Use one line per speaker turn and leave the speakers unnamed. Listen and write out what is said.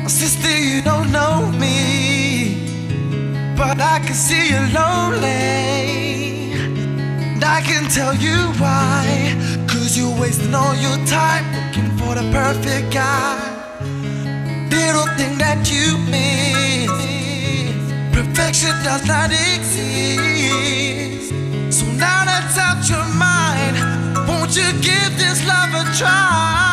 Sister, you don't know me, but I can see you're lonely. And I can tell you why, 'cause you're wasting all your time looking for the perfect guy. Little thing that you miss, perfection does not exist. So now that's out your mind, won't you give this love a try?